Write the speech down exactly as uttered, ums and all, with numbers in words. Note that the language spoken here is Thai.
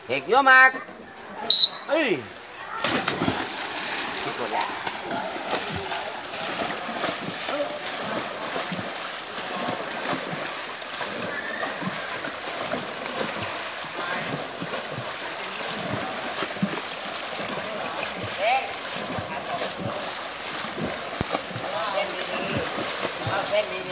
เอกเยอะมากเอ้ยคิดหมดแล้วเส้นเส้นดีๆเอาเส้นดี